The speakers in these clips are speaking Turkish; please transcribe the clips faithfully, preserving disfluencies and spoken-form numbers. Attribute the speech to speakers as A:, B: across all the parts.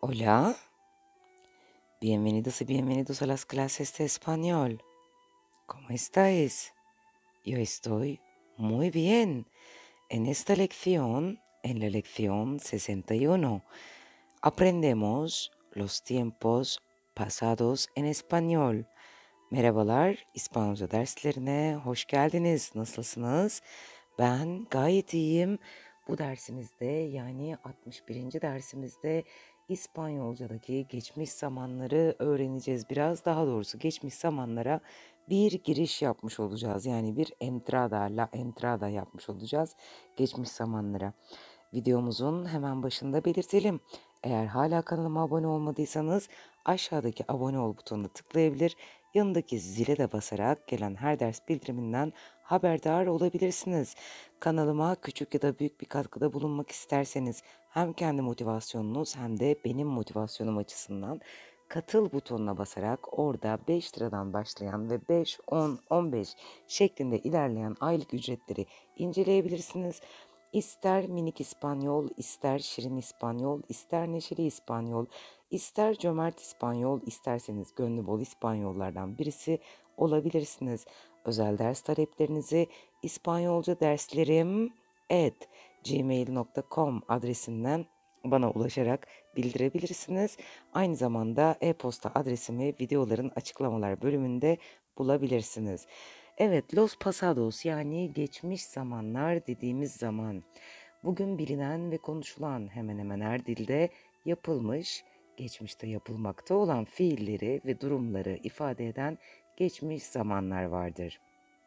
A: Hola, bienvenidos y bienvenidos a las clases de español. ¿Cómo estáis? Yo estoy muy bien. En esta lección, en la lección sesenta y uno, aprendemos los tiempos pasados en español. Merhabalar, İspanyolca derslerine hoş geldiniz. Nasılsınız? Ben gayet iyiyim. Bu dersimizde yani altmış birinci dersimizde İspanyolcadaki geçmiş zamanları öğreneceğiz. Biraz daha doğrusu geçmiş zamanlara bir giriş yapmış olacağız. Yani bir entrada, la entrada yapmış olacağız geçmiş zamanlara. Videomuzun hemen başında belirtelim. Eğer hala kanalıma abone olmadıysanız aşağıdaki abone ol butonuna tıklayabilir, yanındaki zile de basarak gelen her ders bildiriminden haberdar olabilirsiniz. Kanalıma küçük ya da büyük bir katkıda bulunmak isterseniz hem kendi motivasyonunuz hem de benim motivasyonum açısından katıl butonuna basarak orada beş liradan başlayan ve beş, on, on beş şeklinde ilerleyen aylık ücretleri inceleyebilirsiniz. İster minik İspanyol, ister şirin İspanyol, ister neşeli İspanyol, ister cömert İspanyol, isterseniz gönlü bol İspanyollardan birisi olabilirsiniz. Özel ders taleplerinizi İspanyolca derslerim at gmail nokta com adresinden bana ulaşarak bildirebilirsiniz. Aynı zamanda e-posta adresimi videoların açıklamalar bölümünde bulabilirsiniz. Evet, los pasados yani geçmiş zamanlar dediğimiz zaman bugün bilinen ve konuşulan hemen hemen her dilde yapılmış, geçmişte yapılmakta olan fiilleri ve durumları ifade eden geçmiş zamanlar vardır.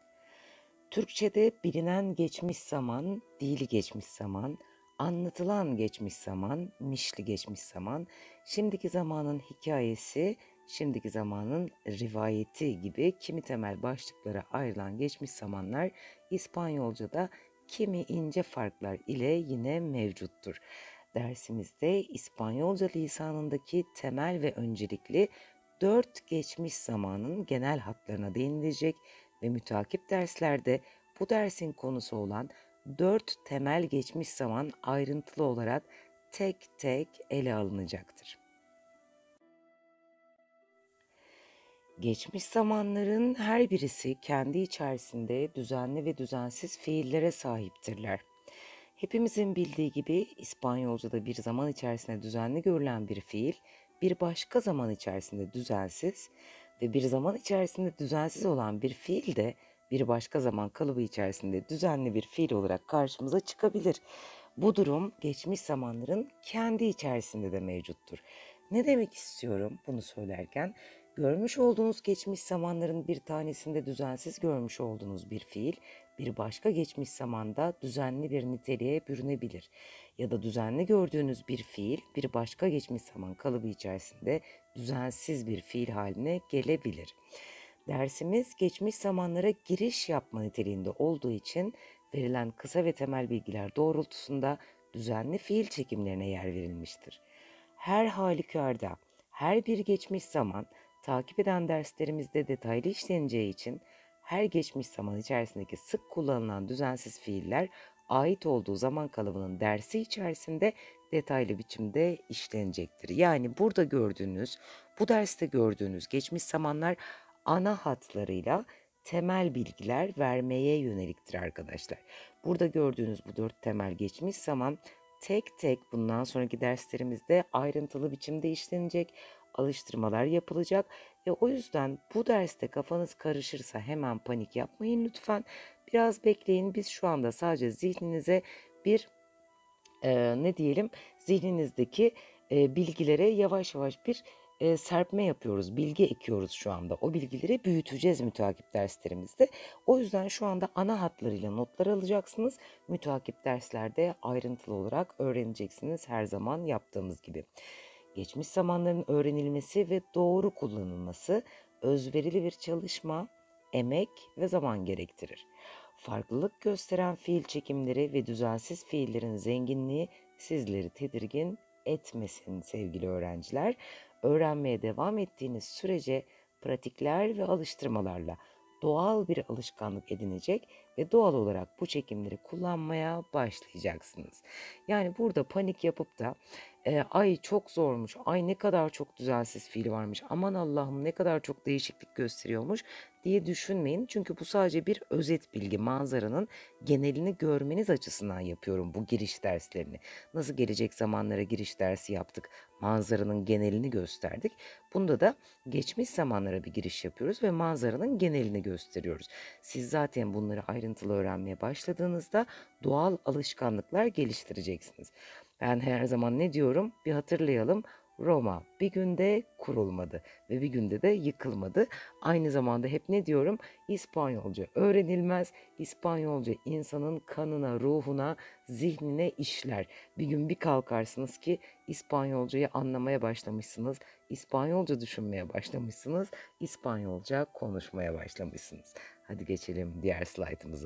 A: Türkçe'de bilinen geçmiş zaman, dili geçmiş zaman, anlatılan geçmiş zaman, mişli geçmiş zaman, şimdiki zamanın hikayesi, şimdiki zamanın rivayeti gibi kimi temel başlıklara ayrılan geçmiş zamanlar İspanyolca'da kimi ince farklar ile yine mevcuttur. Dersimizde İspanyolca lisanındaki temel ve öncelikli dört geçmiş zamanın genel hatlarına değinilecek ve mütakip derslerde bu dersin konusu olan dört temel geçmiş zaman ayrıntılı olarak tek tek ele alınacaktır. Geçmiş zamanların her birisi kendi içerisinde düzenli ve düzensiz fiillere sahiptirler. Hepimizin bildiği gibi İspanyolca'da bir zaman içerisinde düzenli görülen bir fiil, bir başka zaman içerisinde düzensiz ve bir zaman içerisinde düzensiz olan bir fiil de bir başka zaman kalıbı içerisinde düzenli bir fiil olarak karşımıza çıkabilir. Bu durum geçmiş zamanların kendi içerisinde de mevcuttur. Ne demek istiyorum bunu söylerken? Görmüş olduğunuz geçmiş zamanların bir tanesinde düzensiz görmüş olduğunuz bir fiil, bir başka geçmiş zamanda düzenli bir niteliğe bürünebilir. Ya da düzenli gördüğünüz bir fiil, bir başka geçmiş zaman kalıbı içerisinde düzensiz bir fiil haline gelebilir. Dersimiz geçmiş zamanlara giriş yapma niteliğinde olduğu için verilen kısa ve temel bilgiler doğrultusunda düzenli fiil çekimlerine yer verilmiştir. Her halükarda her bir geçmiş zaman takip eden derslerimizde detaylı işleneceği için her geçmiş zaman içerisindeki sık kullanılan düzensiz fiiller ait olduğu zaman kalıbının dersi içerisinde detaylı biçimde işlenecektir. Yani burada gördüğünüz, bu derste gördüğünüz geçmiş zamanlar ana hatlarıyla temel bilgiler vermeye yöneliktir arkadaşlar. Burada gördüğünüz bu dört temel geçmiş zaman tek tek bundan sonraki derslerimizde ayrıntılı biçimde işlenecek, alıştırmalar yapılacak ve o yüzden bu derste kafanız karışırsa hemen panik yapmayın lütfen. Biraz bekleyin. Biz şu anda sadece zihninize bir e, ne diyelim zihninizdeki e, bilgilere yavaş yavaş bir e, serpme yapıyoruz. Bilgi ekiyoruz şu anda. O bilgileri büyüteceğiz müteakip derslerimizde. O yüzden şu anda ana hatlarıyla notlar alacaksınız. Müteakip derslerde ayrıntılı olarak öğreneceksiniz her zaman yaptığımız gibi. Geçmiş zamanların öğrenilmesi ve doğru kullanılması özverili bir çalışma, emek ve zaman gerektirir. Farklılık gösteren fiil çekimleri ve düzensiz fiillerin zenginliği sizleri tedirgin etmesin sevgili öğrenciler. Öğrenmeye devam ettiğiniz sürece pratikler ve alıştırmalarla doğal bir alışkanlık edinecek ve doğal olarak bu çekimleri kullanmaya başlayacaksınız. Yani burada panik yapıp da e, ay çok zormuş, ay ne kadar çok düzensiz fiil varmış, aman Allah'ım ne kadar çok değişiklik gösteriyormuş diye düşünmeyin. Çünkü bu sadece bir özet bilgi, manzaranın genelini görmeniz açısından yapıyorum bu giriş derslerini. Nasıl gelecek zamanlara giriş dersi yaptık, manzaranın genelini gösterdik. Bunda da geçmiş zamanlara bir giriş yapıyoruz ve manzaranın genelini gösteriyoruz. Siz zaten bunları ayrıntılı öğrenmeye başladığınızda doğal alışkanlıklar geliştireceksiniz. Ben her zaman ne diyorum? Bir hatırlayalım. Roma bir günde kurulmadı ve bir günde de yıkılmadı. Aynı zamanda hep ne diyorum? İspanyolca öğrenilmez. İspanyolca insanın kanına, ruhuna, zihnine işler. Bir gün bir kalkarsınız ki İspanyolcayı anlamaya başlamışsınız. İspanyolca düşünmeye başlamışsınız. İspanyolca konuşmaya başlamışsınız. Hadi geçelim diğer slaytımıza.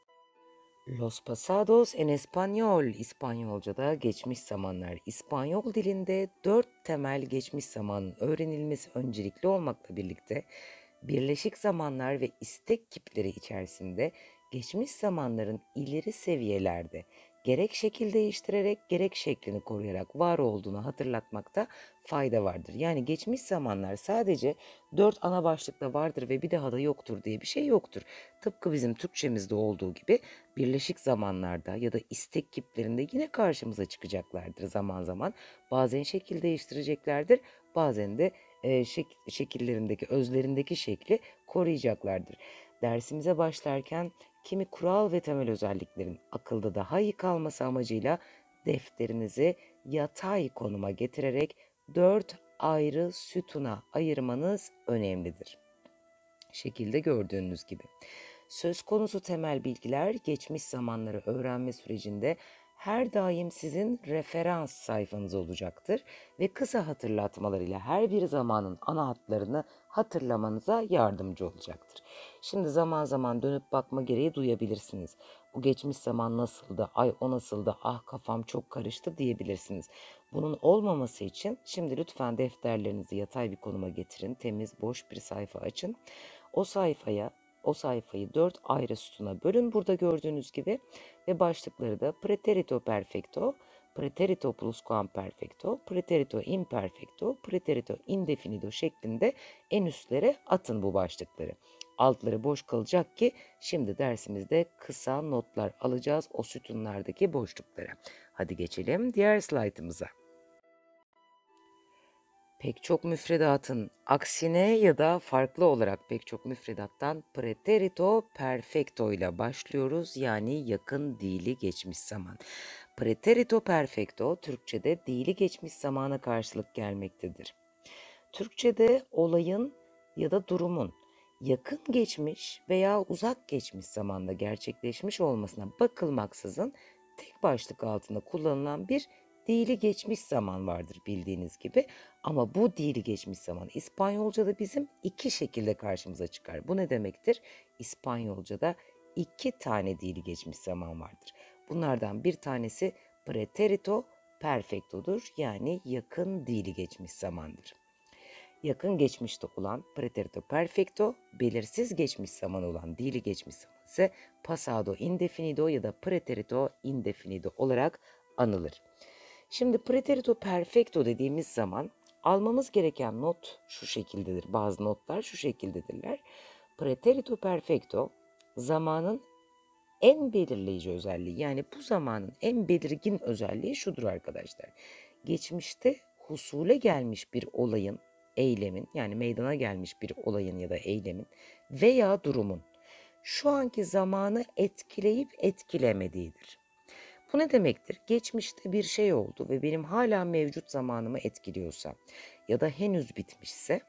A: Los pasados en español, İspanyolca'da geçmiş zamanlar. İspanyol dilinde dört temel geçmiş zamanın öğrenilmesi öncelikli olmakla birlikte birleşik zamanlar ve istek kipleri içerisinde geçmiş zamanların ileri seviyelerde gerek şekil değiştirerek gerek şeklini koruyarak var olduğunu hatırlatmakta fayda vardır. Yani geçmiş zamanlar sadece dört ana başlıkta vardır ve bir daha da yoktur diye bir şey yoktur. Tıpkı bizim Türkçemizde olduğu gibi birleşik zamanlarda ya da istek kiplerinde yine karşımıza çıkacaklardır zaman zaman. Bazen şekil değiştireceklerdir, bazen de e, şek- şekillerindeki, özlerindeki şekli koruyacaklardır. Dersimize başlarken kimi kural ve temel özelliklerin akılda daha iyi kalması amacıyla defterinizi yatay konuma getirerek dört ayrı sütuna ayırmanız önemlidir. Şekilde gördüğünüz gibi. Söz konusu temel bilgiler geçmiş zamanları öğrenme sürecinde her daim sizin referans sayfanız olacaktır ve kısa hatırlatmalar ile her bir zamanın ana hatlarını hatırlamanıza yardımcı olacaktır. Şimdi zaman zaman dönüp bakma gereği duyabilirsiniz. Bu geçmiş zaman nasıldı, ay o nasıldı, ah kafam çok karıştı diyebilirsiniz. Bunun olmaması için şimdi lütfen defterlerinizi yatay bir konuma getirin, temiz boş bir sayfa açın. O sayfaya o sayfayı dört ayrı sütuna bölün burada gördüğünüz gibi ve başlıkları da preterito perfecto, preterito pluscuamperfecto, preterito imperfecto, preterito indefinido şeklinde en üstlere atın bu başlıkları. Altları boş kalacak ki şimdi dersimizde kısa notlar alacağız o sütunlardaki boşluklara. Hadi geçelim diğer slaytımıza. Pek çok müfredatın aksine ya da farklı olarak pek çok müfredattan preterito perfecto ile başlıyoruz. Yani yakın fiili geçmiş zaman. Preterito perfecto Türkçe'de fiili geçmiş zamana karşılık gelmektedir. Türkçe'de olayın ya da durumun yakın geçmiş veya uzak geçmiş zamanda gerçekleşmiş olmasına bakılmaksızın tek başlık altında kullanılan bir fiili geçmiş zaman vardır bildiğiniz gibi. Ama bu fiili geçmiş zaman İspanyolca'da bizim iki şekilde karşımıza çıkar. Bu ne demektir? İspanyolca'da iki tane fiili geçmiş zaman vardır. Bunlardan bir tanesi preterito perfecto'dur, yani yakın fiili geçmiş zamandır. Yakın geçmişte olan preterito perfecto, belirsiz geçmiş zaman olan fiili geçmiş zaman ise pasado indefinido ya da preterito indefinido olarak anılır. Şimdi preterito perfecto dediğimiz zaman almamız gereken not şu şekildedir. Bazı notlar şu şekildedirler. Preterito perfecto zamanın en belirleyici özelliği, yani bu zamanın en belirgin özelliği şudur arkadaşlar. Geçmişte husule gelmiş bir olayın, eylemin, yani meydana gelmiş bir olayın ya da eylemin veya durumun şu anki zamanı etkileyip etkilemediğidir. Bu ne demektir? Geçmişte bir şey oldu ve benim hala mevcut zamanımı etkiliyorsa ya da henüz bitmişse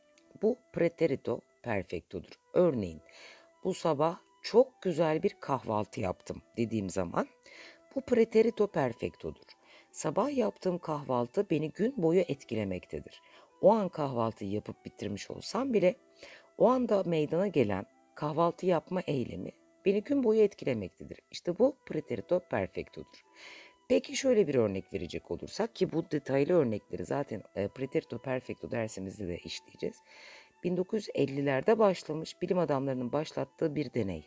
A: bu preterito perfecto'dur. Örneğin bu sabah çok güzel bir kahvaltı yaptım dediğim zaman bu preterito perfecto'dur. Sabah yaptığım kahvaltı beni gün boyu etkilemektedir. O an kahvaltıyı yapıp bitirmiş olsam bile o anda meydana gelen kahvaltı yapma eylemi beni gün boyu etkilemektedir. İşte bu preterito perfecto'dur. Peki şöyle bir örnek verecek olursak, ki bu detaylı örnekleri zaten e, preterito perfecto dersimizde de işleyeceğiz. bin dokuz yüz ellilerde başlamış bilim adamlarının başlattığı bir deney.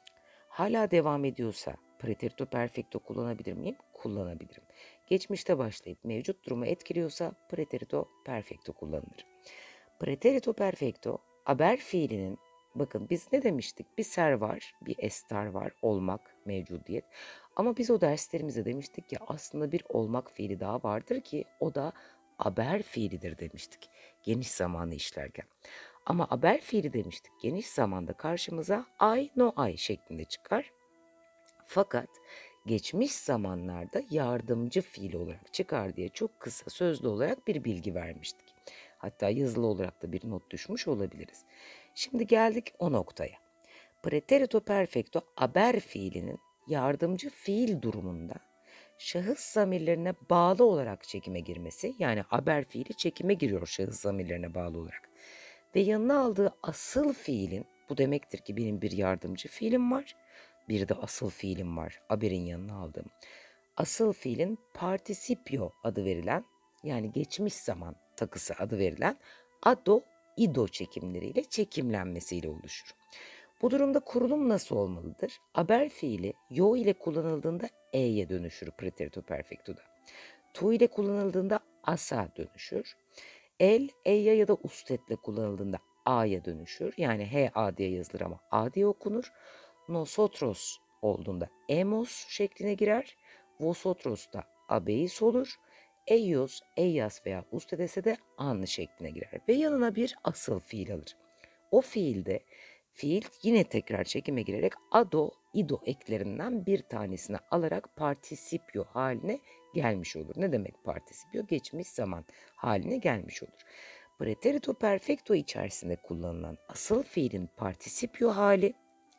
A: Hala devam ediyorsa preterito perfecto kullanabilir miyim? Kullanabilirim. Geçmişte başlayıp mevcut durumu etkiliyorsa preterito perfecto kullanılır. Preterito perfecto haber fiilinin, bakın biz ne demiştik? Bir ser var, bir estar var, olmak, mevcudiyet. Ama biz o derslerimizde demiştik ki aslında bir olmak fiili daha vardır ki o da haber fiilidir demiştik. Geniş zamanı işlerken. Ama haber fiili demiştik. Geniş zamanda karşımıza I, no I şeklinde çıkar. Fakat geçmiş zamanlarda yardımcı fiil olarak çıkar diye çok kısa sözlü olarak bir bilgi vermiştik. Hatta yazılı olarak da bir not düşmüş olabiliriz. Şimdi geldik o noktaya. Preterito perfecto haber fiilinin yardımcı fiil durumunda şahıs zamirlerine bağlı olarak çekime girmesi, yani haber fiili çekime giriyor şahıs zamirlerine bağlı olarak. Ve yanına aldığı asıl fiilin, bu demektir ki benim bir yardımcı fiilim var, bir de asıl fiilim var, haberin yanına aldığım. Asıl fiilin participio adı verilen, yani geçmiş zaman takısı adı verilen ado, ido çekimleriyle çekimlenmesiyle oluşur. Bu durumda kurulum nasıl olmalıdır? Haber fiili yo ile kullanıldığında e'ye dönüşür preterito perfecto'da. Tu ile kullanıldığında asa dönüşür. El, eya ya da ustetle kullanıldığında a'ya dönüşür. Yani he a diye yazılır ama a diye okunur. Nosotros olduğunda emos şekline girer. Vosotros da abeis olur. Ellos, ellas veya ustedes de an şekline girer. Ve yanına bir asıl fiil alır. O fiilde fiil yine tekrar çekime girerek ado, ido eklerinden bir tanesini alarak participio haline gelmiş olur. Ne demek participio? Geçmiş zaman haline gelmiş olur. Preterito perfecto içerisinde kullanılan asıl fiilin participio hali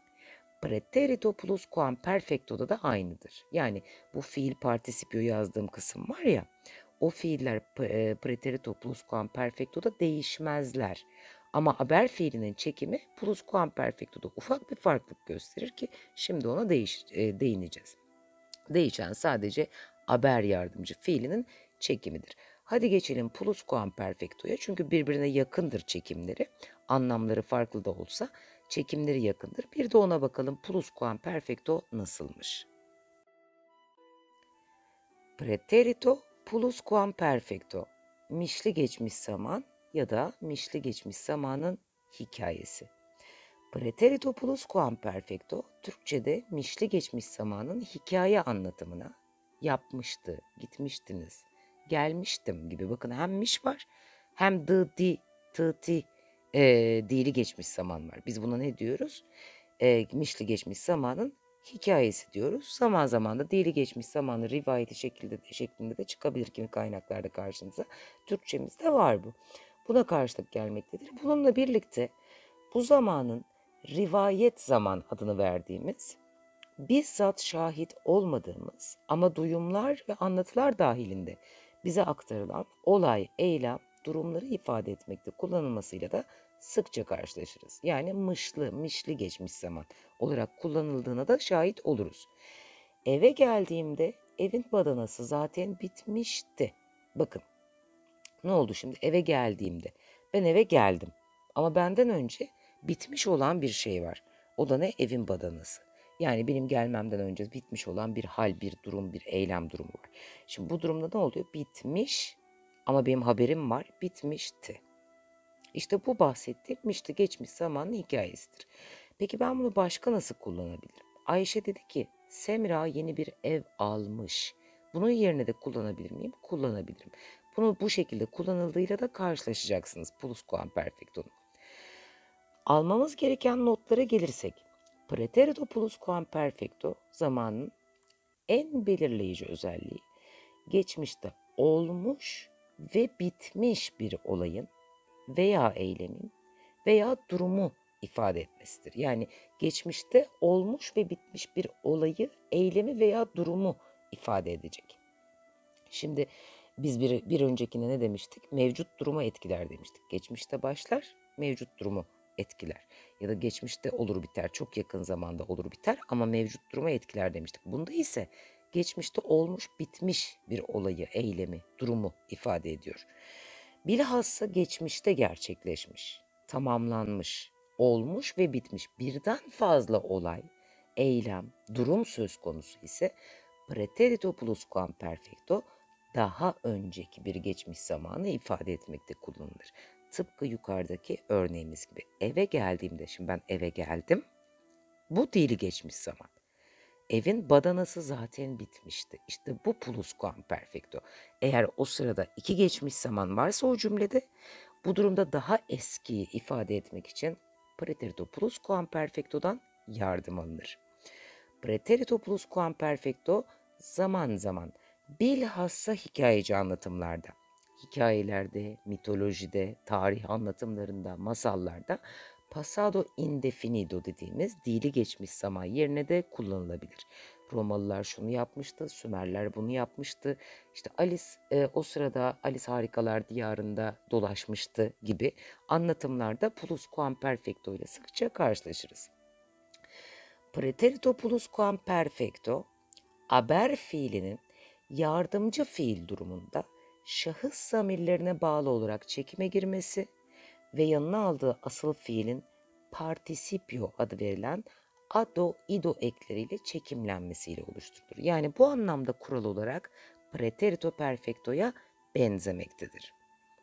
A: preterito pluscuamperfecto'da da aynıdır. Yani bu fiil participio yazdığım kısım var ya, o fiiller preterito pluscuamperfecto'da değişmezler. Ama haber fiilinin çekimi pluscuamperfecto'da ufak bir farklılık gösterir ki şimdi ona değiş, e, değineceğiz. Değişen sadece haber yardımcı fiilinin çekimidir. Hadi geçelim pluscuamperfecto'ya, çünkü birbirine yakındır çekimleri. Anlamları farklı da olsa çekimleri yakındır. Bir de ona bakalım pluscuamperfecto nasılmış. Preterito pluscuamperfecto, mişli geçmiş zaman ya da mişli geçmiş zamanın hikayesi. Preterito pluscuamperfecto, Türkçe'de mişli geçmiş zamanın hikaye anlatımına yapmıştı, gitmiştiniz, gelmiştim gibi. Bakın hem miş var hem dı, di, tı, ti e, dili geçmiş zaman var. Biz buna ne diyoruz? E, mişli geçmiş zamanın hikayesi diyoruz. Zaman zaman da dili geçmiş zamanı rivayeti şekilde, şeklinde de çıkabilir kimi kaynaklarda karşınıza. Türkçemizde var bu. Buna karşılık gelmektedir. Bununla birlikte bu zamanın rivayet zaman adını verdiğimiz, bizzat şahit olmadığımız ama duyumlar ve anlatılar dahilinde bize aktarılan olay, eylem, durumları ifade etmekte kullanılmasıyla da sıkça karşılaşırız. Yani mışlı, mişli geçmiş zaman olarak kullanıldığına da şahit oluruz. Eve geldiğimde evin badanası zaten bitmişti. Bakın ne oldu şimdi eve geldiğimde? Ben eve geldim ama benden önce bitmiş olan bir şey var. O da ne? Evin badanası. Yani benim gelmemden önce bitmiş olan bir hal, bir durum, bir eylem durumu var. Şimdi bu durumda ne oluyor? Bitmiş ama benim haberim var, bitmişti. İşte bu bahsettiğim mişti geçmiş zamanın hikayesidir. Peki ben bunu başka nasıl kullanabilirim? Ayşe dedi ki Semra yeni bir ev almış. Bunun yerine de kullanabilir miyim? Kullanabilirim. Bunu bu şekilde kullanıldığıyla da karşılaşacaksınız pluscuamperfecto'nun. Almamız gereken notlara gelirsek, preterito pluscuamperfecto zamanın en belirleyici özelliği geçmişte olmuş ve bitmiş bir olayın veya eylemin veya durumu ifade etmesidir. Yani geçmişte olmuş ve bitmiş bir olayı, eylemi veya durumu ifade edecek. Şimdi biz bir, bir öncekinde ne demiştik? Mevcut duruma etkiler demiştik. Geçmişte başlar, mevcut durumu etkiler. Ya da geçmişte olur biter, çok yakın zamanda olur biter ama mevcut duruma etkiler demiştik. Bunda ise geçmişte olmuş bitmiş bir olayı, eylemi, durumu ifade ediyor. Bilhassa geçmişte gerçekleşmiş. tamamlanmış, olmuş ve bitmiş birden fazla olay, eylem, durum söz konusu ise preterito pluscuamperfecto daha önceki bir geçmiş zamanı ifade etmekte kullanılır. Tıpkı yukarıdaki örneğimiz gibi. Eve geldiğimde, şimdi ben eve geldim. Bu değil geçmiş zaman. Evin badanası zaten bitmişti. İşte bu pluscuamperfecto. Eğer o sırada iki geçmiş zaman varsa o cümlede, bu durumda daha eskiyi ifade etmek için preterito pluscuamperfecto'dan yardım alınır. Preterito pluscuamperfecto zaman zaman bilhassa hikayeci anlatımlarda, hikayelerde, mitolojide, tarih anlatımlarında, masallarda pasado indefinido dediğimiz dili geçmiş zaman yerine de kullanılabilir. Romalılar şunu yapmıştı, Sümerler bunu yapmıştı. İşte Alice e, o sırada Alice Harikalar Diyarında dolaşmıştı gibi anlatımlarda pluscuamperfecto ile sıkça karşılaşırız. Preterito pluscuamperfecto, haber fiilinin yardımcı fiil durumunda şahıs zamirlerine bağlı olarak çekime girmesi ve yanına aldığı asıl fiilin participio adı verilen ado, ido ekleriyle çekimlenmesiyle oluşturulur. Yani bu anlamda kural olarak preterito perfecto'ya benzemektedir.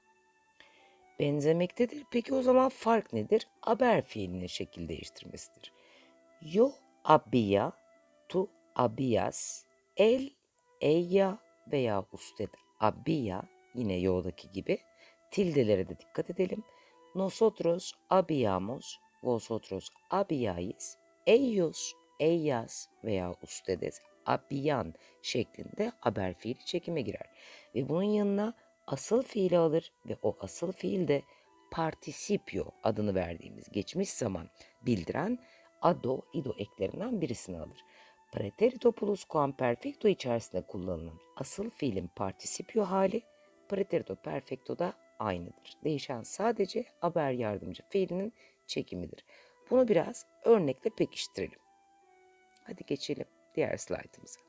A: Benzemektedir. Peki o zaman fark nedir? Haber fiilinin şekil değiştirmesidir. Yo había, tu habías, él, ella veya usted había, yine yo'daki gibi tildelere de dikkat edelim. Nosotros habíamos, vosotros habíais, ellos, ellas veya ustedes habían şeklinde haber fiili çekime girer. Ve bunun yanına asıl fiili alır ve o asıl fiil de participio adını verdiğimiz geçmiş zaman bildiren ado, ido eklerinden birisini alır. Preterito pluscuamperfecto içerisinde kullanılan asıl fiilin participio hali preterito perfecto'da aynıdır. Değişen sadece haber yardımcı fiilinin çekimidir. Bunu biraz örnekle pekiştirelim. Hadi geçelim diğer slaytımıza.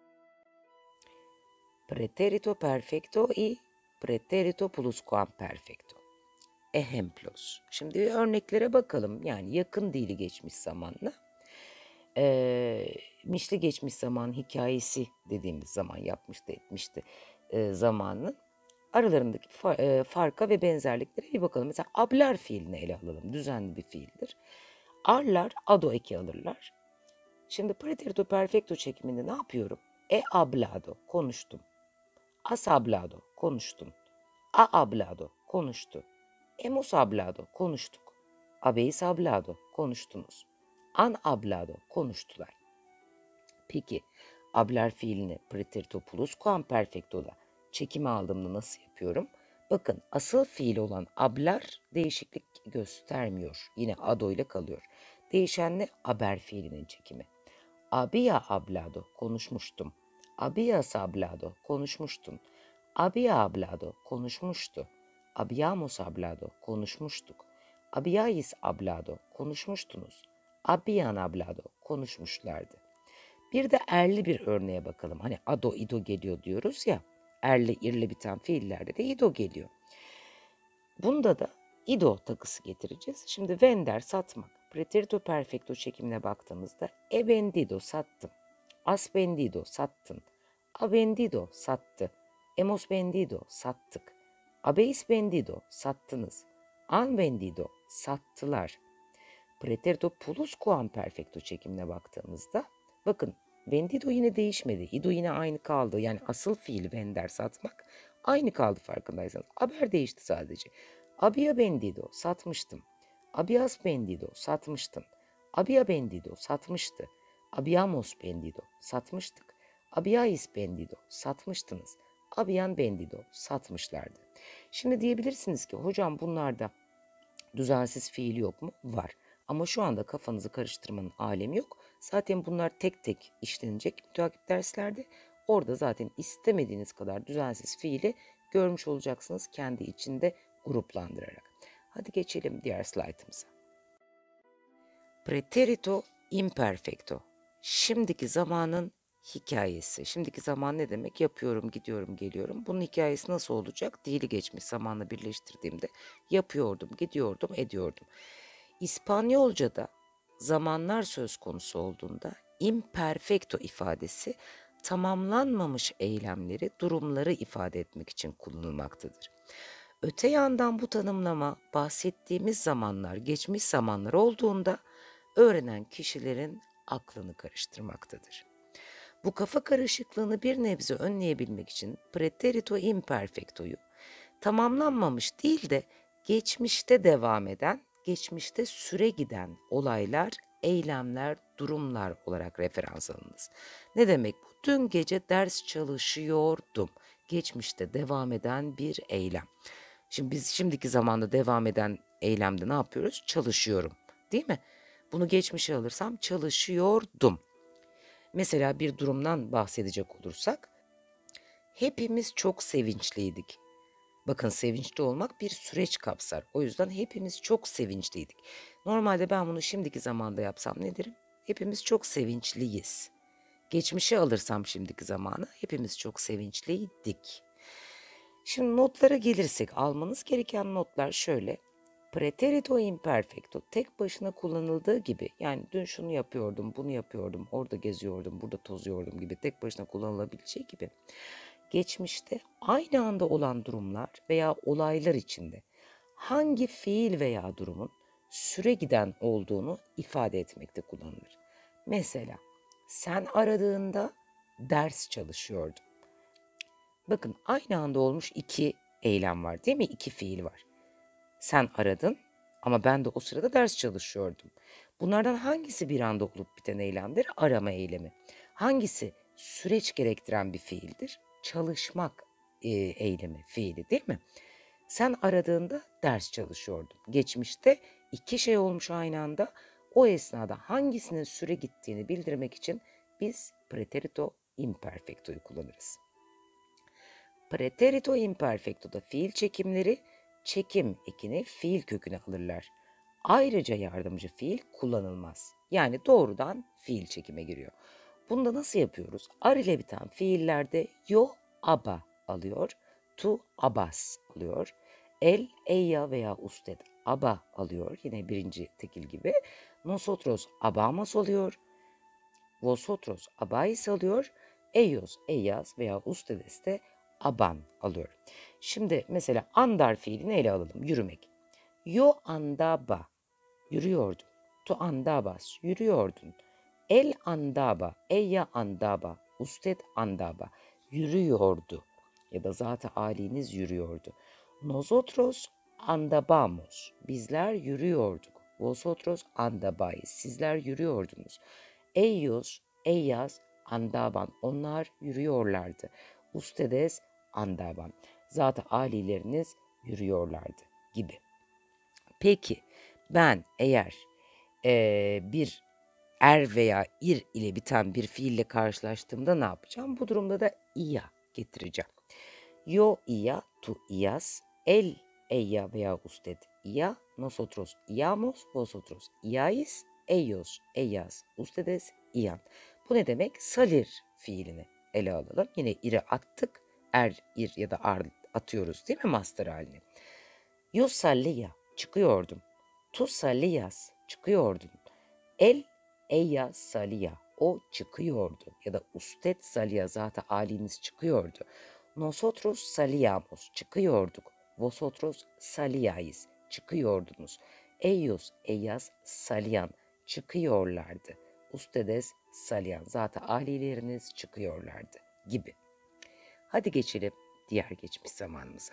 A: Preterito perfecto y preterito pluscuamperfecto. Ejemplos. Şimdi örneklere bakalım. Yani yakın dili geçmiş zamanla. Ee, mişli geçmiş zaman hikayesi dediğimiz zaman yapmıştı etmişti e, zamanın aralarındaki fa- e, farka ve benzerliklere bir bakalım. Mesela ablar fiilini ele alalım. Düzenli bir fiildir. Arlar ado eki alırlar. Şimdi preterito perfecto çekiminde ne yapıyorum? E hablado konuştum. Has hablado konuştun. Ha hablado konuştu. Hemos hablado konuştuk. Habéis hablado konuştunuz. Han hablado konuştular. Peki hablar fiilini preterito pluscuamperfecto'da çekime aldığımda nasıl yapıyorum? Bakın asıl fiil olan hablar değişiklik göstermiyor. Yine ado ile kalıyor. Değişen ne? Haber fiilinin çekimi. Había hablado konuşmuştum. Habías hablado konuşmuştun. Había hablado konuşmuştu. Habíamos hablado konuşmuştuk. Habíais hablado konuşmuştunuz. Habían hablado konuşmuşlardı. Bir de erli bir örneğe bakalım. Hani ado, ido geliyor diyoruz ya. Erli, irli biten fiillerde de ido geliyor. Bunda da ido takısı getireceğiz. Şimdi vender satmak. Preterito perfecto çekimine baktığımızda e vendido sattım. Has vendido sattın. Ha vendido sattı. Hemos vendido sattık. Habéis vendido sattınız. Han vendido sattılar. Preterito pluscuamperfecto çekimine baktığımızda bakın vendido yine değişmedi. Ido yine aynı kaldı. Yani asıl fiil vender satmak aynı kaldı farkındaysanız. Haber değişti sadece. Había vendido satmıştım. Habías vendido satmıştın. Había vendido satmıştı. Habíamos vendido satmıştık. Habíais vendido satmıştınız. Habían vendido satmışlardı. Şimdi diyebilirsiniz ki hocam bunlarda düzensiz fiil yok mu? Var. Ama şu anda kafanızı karıştırmanın alemi yok. Zaten bunlar tek tek işlenecek müteakip derslerde. Orada zaten istemediğiniz kadar düzensiz fiili görmüş olacaksınız kendi içinde gruplandırarak. Hadi geçelim diğer slaytımıza. Preterito imperfecto. Şimdiki zamanın hikayesi. Şimdiki zaman ne demek? Yapıyorum, gidiyorum, geliyorum. Bunun hikayesi nasıl olacak? Dili geçmiş zamanla birleştirdiğimde yapıyordum, gidiyordum, ediyordum. İspanyolca'da zamanlar söz konusu olduğunda imperfecto ifadesi tamamlanmamış eylemleri, durumları ifade etmek için kullanılmaktadır. Öte yandan bu tanımlama bahsettiğimiz zamanlar, geçmiş zamanlar olduğunda öğrenen kişilerin aklını karıştırmaktadır. Bu kafa karışıklığını bir nebze önleyebilmek için preterito imperfecto'yu tamamlanmamış değil de geçmişte devam eden, geçmişte süre giden olaylar, eylemler, durumlar olarak referans alınız. Ne demek bu? Dün gece ders çalışıyordum. Geçmişte devam eden bir eylem. Şimdi biz şimdiki zamanda devam eden eylemde ne yapıyoruz? Çalışıyorum. Değil mi? Bunu geçmişe alırsam çalışıyordum. Mesela bir durumdan bahsedecek olursak, hepimiz çok sevinçliydik. Bakın, sevinçli olmak bir süreç kapsar. O yüzden hepimiz çok sevinçliydik. Normalde ben bunu şimdiki zamanda yapsam ne derim? Hepimiz çok sevinçliyiz. Geçmişe alırsam şimdiki zamanı hepimiz çok sevinçliydik. Şimdi notlara gelirsek almanız gereken notlar şöyle. Preterito imperfecto tek başına kullanıldığı gibi, yani dün şunu yapıyordum, bunu yapıyordum, orada geziyordum, burada tozuyordum gibi tek başına kullanılabileceği gibi geçmişte aynı anda olan durumlar veya olaylar içinde hangi fiil veya durumun süre giden olduğunu ifade etmekte kullanılır. Mesela sen aradığında ders çalışıyordum. Bakın, aynı anda olmuş iki eylem var değil mi? İki fiil var. Sen aradın ama ben de o sırada ders çalışıyordum. Bunlardan hangisi bir anda olup biten eylemdir? Arama eylemi. Hangisi süreç gerektiren bir fiildir? Çalışmak e, eylemi, fiili değil mi? Sen aradığında ders çalışıyordun. Geçmişte iki şey olmuş aynı anda. O esnada hangisinin süre gittiğini bildirmek için biz preterito imperfecto'yu kullanırız. Preterito imperfecto'da fiil çekimleri çekim ekini fiil köküne alırlar. Ayrıca yardımcı fiil kullanılmaz. Yani doğrudan fiil çekime giriyor. Bunu da nasıl yapıyoruz? Ar ile biten fiillerde yo, aba alıyor. Tu, abas alıyor. El, ella veya usted aba alıyor. Yine birinci tekil gibi. Nosotros abamos oluyor. Vosotros abais alıyor. Ellos, ellas veya ustedes de aban alıyor. Şimdi mesela andar fiilini ele alalım. Yürümek. Yo andaba, yürüyordum. Tu andabas, yürüyordun. El andaba, ella andaba, usted andaba, yürüyordu. Ya da zat-ı âliniz yürüyordu. Nosotros andabamos, bizler yürüyorduk. Vosotros andabais, sizler yürüyordunuz. Ellos, ellas andaban, onlar yürüyorlardı. Ustedes andaban, zat-ı âlileriniz yürüyorlardı gibi. Peki ben eğer eee, bir er veya ir ile biten bir fiille karşılaştığımda ne yapacağım? Bu durumda da ia getireceğim. Yo ia, tu ias, el, ella veya usted ia, nosotros iamos, vosotros iais, ellos, ellas, ustedes ian. Bu ne demek? Salir fiilini ele alalım. Yine iri attık. Er, ir ya da ar atıyoruz değil mi master halini? Yo salía, çıkıyordum. Tu salías, çıkıyordun. El, ella salía, o çıkıyordu. Ya da usted salía, zaten haliniz çıkıyordu. Nosotros salíamos, çıkıyorduk. Vosotros salíais, çıkıyordunuz. Ellos, ellas salían, çıkıyorlardı. Ustedes salían, zaten alileriniz çıkıyorlardı gibi. Hadi geçelim diğer geçmiş zamanımıza.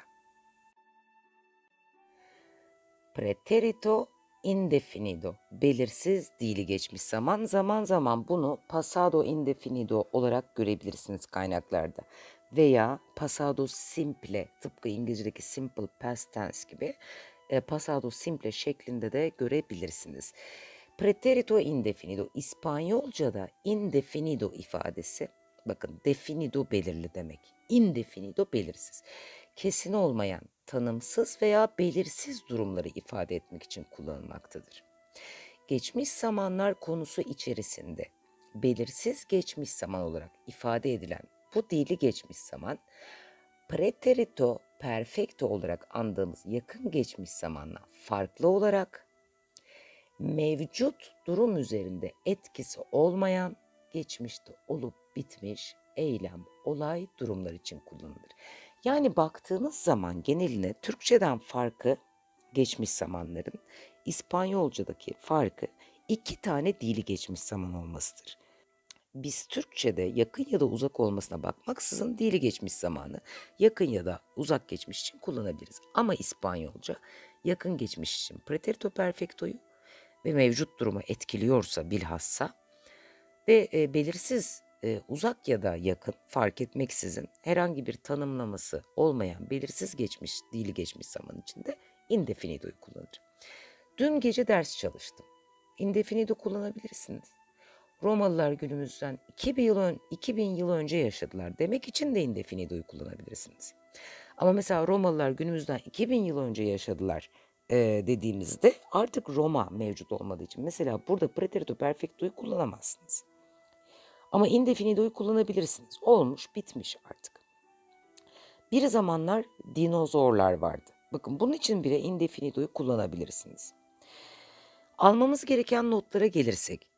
A: Preterito indefinido, belirsiz dili geçmiş zaman. Zaman zaman bunu pasado indefinido olarak görebilirsiniz kaynaklarda. Veya pasado simple, tıpkı İngilizce'deki simple past tense gibi e, pasado simple şeklinde de görebilirsiniz. Preterito indefinido, İspanyolca'da indefinido ifadesi, bakın definido belirli demek, indefinido belirsiz. Kesin olmayan, tanımsız veya belirsiz durumları ifade etmek için kullanılmaktadır. Geçmiş zamanlar konusu içerisinde belirsiz geçmiş zaman olarak ifade edilen bu dili geçmiş zaman, preterito perfecto olarak andığımız yakın geçmiş zamanla farklı olarak mevcut durum üzerinde etkisi olmayan geçmişte olup bitmiş eylem, olay, durumlar için kullanılır. Yani baktığınız zaman geneline Türkçeden farkı, geçmiş zamanların İspanyolcadaki farkı iki tane dili geçmiş zaman olmasıdır. Biz Türkçe'de yakın ya da uzak olmasına bakmaksızın dili geçmiş zamanı yakın ya da uzak geçmiş için kullanabiliriz. Ama İspanyolca yakın geçmiş için preterito perfecto'yu ve mevcut durumu etkiliyorsa bilhassa ve e, belirsiz e, uzak ya da yakın fark etmeksizin herhangi bir tanımlaması olmayan belirsiz geçmiş, dili geçmiş zaman içinde indefinido'yu kullanır. Dün gece ders çalıştım. Indefinido kullanabilirsiniz. Romalılar günümüzden iki bin yıl, ön, iki bin yıl önce yaşadılar demek için de indefinido'yu kullanabilirsiniz. Ama mesela Romalılar günümüzden iki bin yıl önce yaşadılar e, dediğimizde artık Roma mevcut olmadığı için mesela burada preterito perfecto'yu kullanamazsınız. Ama indefinido'yu kullanabilirsiniz. Olmuş, bitmiş artık. Bir zamanlar dinozorlar vardı. Bakın bunun için bile indefinido'yu kullanabilirsiniz. Almamız gereken notlara gelirsek,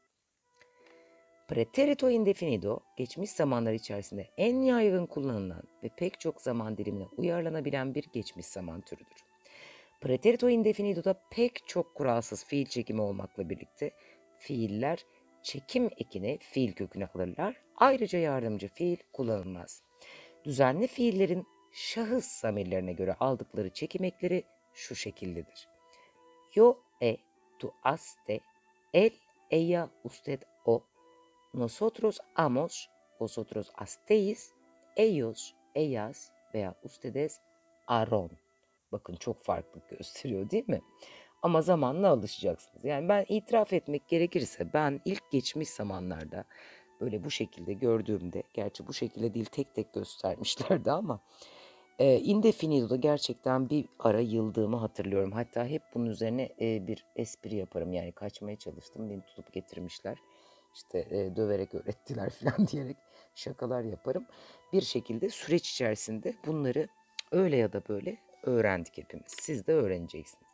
A: preterito indefinido, geçmiş zamanlar içerisinde en yaygın kullanılan ve pek çok zaman dilimine uyarlanabilen bir geçmiş zaman türüdür. Preterito indefinido'da pek çok kuralsız fiil çekimi olmakla birlikte fiiller çekim ekini fiil köküne alırlar. Ayrıca yardımcı fiil kullanılmaz. Düzenli fiillerin şahıs zamirlerine göre aldıkları çekim ekleri şu şekildedir. Yo, e, tu, aste, él, ella, usted, o. Nosotros amos, vosotros asteis, ellos, ellas veya ustedes aron. Bakın çok farklılık gösteriyor değil mi? Ama zamanla alışacaksınız. Yani ben itiraf etmek gerekirse ben ilk geçmiş zamanlarda böyle bu şekilde gördüğümde, gerçi bu şekilde değil tek tek göstermişlerdi ama e, indefinido'da gerçekten bir ara yıldığımı hatırlıyorum. Hatta hep bunun üzerine e, bir espri yaparım. Yani kaçmaya çalıştım, beni tutup getirmişler. İşte e, döverek öğrettiler falan diyerek şakalar yaparım. Bir şekilde süreç içerisinde bunları öyle ya da böyle öğrendik hepimiz. Siz de öğreneceksiniz.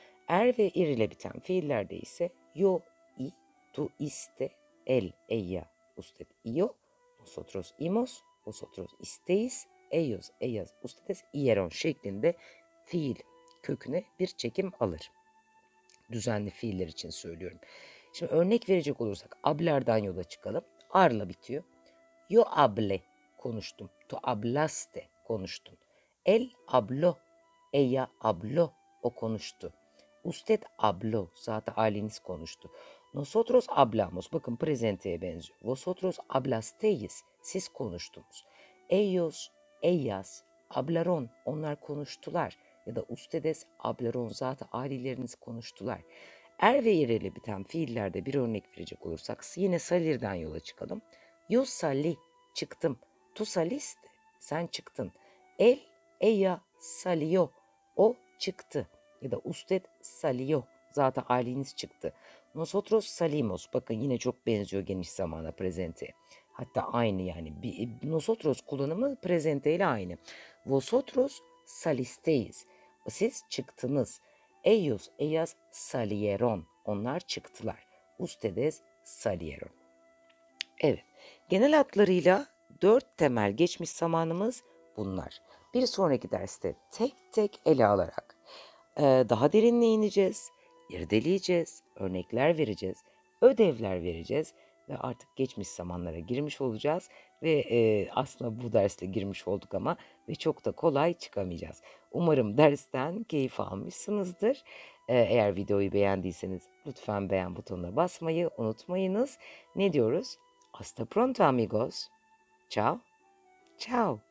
A: Er ve ir ile biten fiillerde ise yo, i, tu, iste, el, ella, usted, yo, nosotros imos, vosotros isteis, ellos, ellas, ustedes, ieron şeklinde fiil köküne bir çekim alır. Düzenli fiiller için söylüyorum. Şimdi örnek verecek olursak hablardan yola çıkalım. Ar'la bitiyor. Yo hablé, konuştum. Tu hablaste, konuştun. El habló, ella habló, o konuştu. Usted habló, zaten aileniz konuştu. Nosotros hablamos, bakın presenteye benziyor. Vosotros hablasteis, siz konuştunuz. Ellos, ellas, hablaron, onlar konuştular. Ya da ustedes hablaron, zaten aileleriniz konuştular. Er ve ir ile biten fiillerde bir örnek verecek olursak yine salirden yola çıkalım. Yo salí, çıktım. Tu saliste, sen çıktın. El, ella salió, o çıktı. Ya da usted salió, zaten aileniz çıktı. Nosotros salimos, bakın yine çok benziyor geniş zamana presente. Hatta aynı yani. Bir, nosotros kullanımı presente ile aynı. Vosotros salisteis, siz çıktınız. Ellos, ellas salieron, onlar çıktılar. Ustedes salieron. Evet, genel hatlarıyla dört temel geçmiş zamanımız bunlar. Bir sonraki derste tek tek ele alarak e, daha derinine ineceğiz, irdeleyeceğiz, örnekler vereceğiz, ödevler vereceğiz ve artık geçmiş zamanlara girmiş olacağız ve e, aslında bu dersle girmiş olduk ama ve çok da kolay çıkamayacağız. Umarım dersten keyif almışsınızdır. E, eğer videoyu beğendiyseniz lütfen beğen butonuna basmayı unutmayınız. Ne diyoruz? Hasta pronto amigos. Ciao. Ciao.